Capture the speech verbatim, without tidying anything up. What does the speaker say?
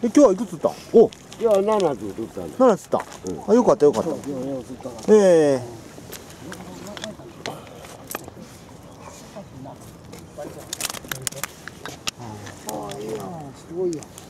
え、今日はいくつ釣ったん？お、 いや、ななつ釣ったんだ。 なな釣った。うん、あ、よかったよかった。ええああ、いいや、すごいや。